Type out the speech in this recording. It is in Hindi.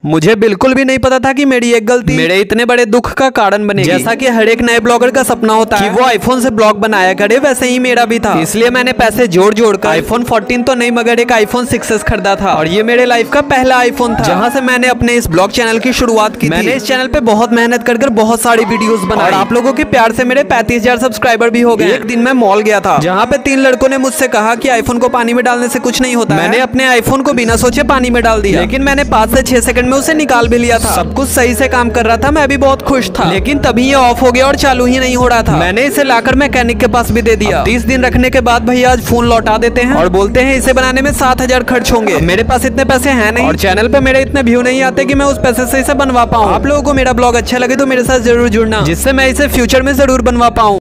मुझे बिल्कुल भी नहीं पता था कि मेरी एक गलती मेरे इतने बड़े दुख का कारण बनेगी। जैसा कि हर एक नए ब्लॉगर का सपना होता है कि वो आईफोन से ब्लॉग बनाया करे, वैसे ही मेरा भी था। इसलिए मैंने पैसे जोड़ कर आईफोन 14 तो नहीं मगर एक आईफोन 6s खरीदा था और ये मेरे लाइफ का पहला आईफोन था जहाँ से मैंने अपने इस ब्लॉग चैनल की शुरुआत की। मैंने इस चैनल पे बहुत मेहनत कर बहुत सारी वीडियोस बनाई और आप लोगों के प्यार से मेरे 35,000 सब्सक्राइबर भी हो गए। एक दिन मैं मॉल गया था जहाँ पे 3 लड़कों ने मुझसे कहा कि आईफोन को पानी में डालने से कुछ नहीं होता। मैंने अपने आईफोन को बिना सोचे पानी में डाल दिया, लेकिन मैंने 5 से 6 सेकंड में उसे निकाल भी लिया था। सब कुछ सही से काम कर रहा था, मैं भी बहुत खुश था। लेकिन तभी ये ऑफ हो गया और चालू ही नहीं हो रहा था। मैंने इसे लाकर मैकेनिक के पास भी दे दिया। 30 दिन रखने के बाद भैया आज फोन लौटा देते हैं और बोलते हैं इसे बनाने में 7,000 खर्च होंगे। मेरे पास इतने पैसे हैं नहीं और चैनल पे मेरे इतने व्यू नहीं आते कि मैं उस पैसे से इसे बनवा पाऊँ। आप लोगों को मेरा ब्लॉग अच्छा लगे तो मेरे साथ जरूर जुड़ना, जिससे मैं इसे फ्यूचर में जरूर बनवा पाऊँ।